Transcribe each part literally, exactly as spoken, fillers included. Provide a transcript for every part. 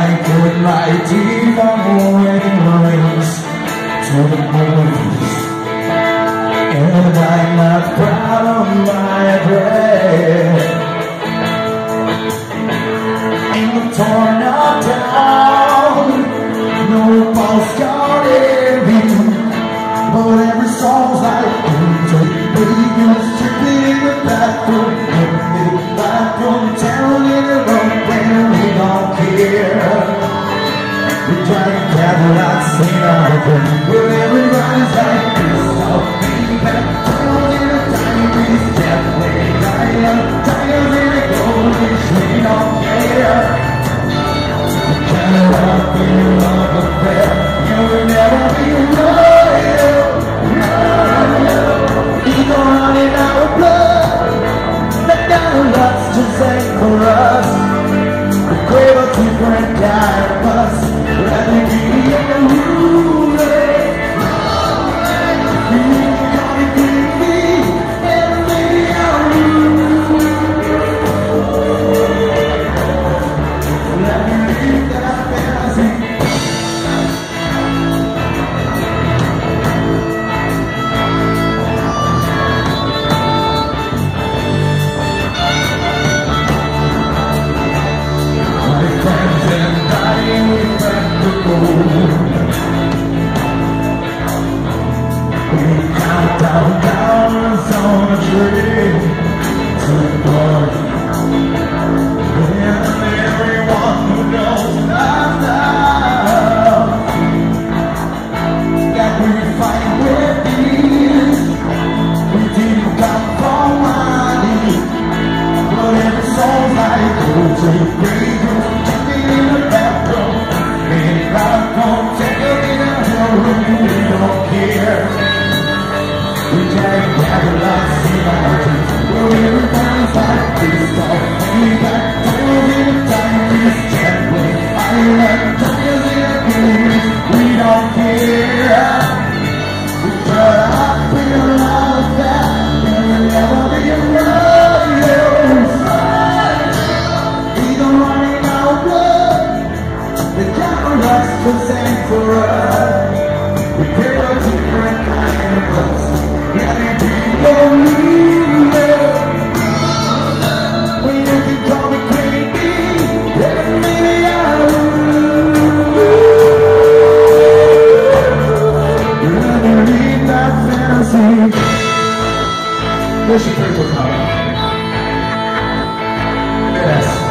I put my teeth on wedding rings to the movies, and I'm not proud of my bread. In the torn up town, no postcard every, but every song's like baby's tripping in the bathroom, in the bathroom, telling it up when we don't care. We drive Cadillacs in our room, but everybody's like this. So baby, telling it up, diamonds, death way, dying, dying in a goldish, we don't care. We can't walk in love affair, you will never be loyal. Running out of blood, let down the lots just ain't for us. The grave of different kind of us, rather be in the ruler. You gotta give me, and maybe I'll lose. Let me leave that fantasy. Down, down on a tree to the party, and everyone who knows us now that we fight with these. We didn't come from money, but every song's like gold to radio, jumping in the bathroom, in the bathroom, taking in a room, we don't care. We drive Cadillacs in our dreams, where everybody's like this. All we got told in the time is gently island, tigers in the movies, we don't care. We try to feel all of that, and we'll never be royals. Either running out of blood, the Cadillacs just ain't for us. We get a different kind of us. Let me be your leader. When you can call me crazy, then maybe I will. Let me leave that fantasy. Where's your favorite color? Yes.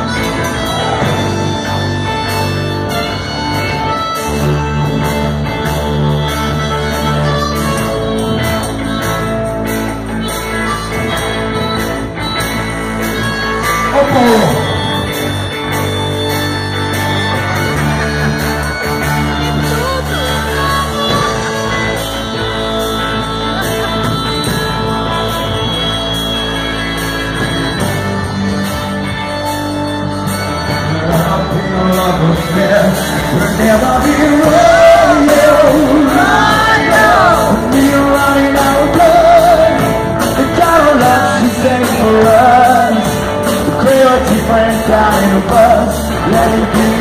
We'll never be royal, I know. We're running out of blood. The Cadillacs you sang for us, the crazy friend kind of us. Let it be.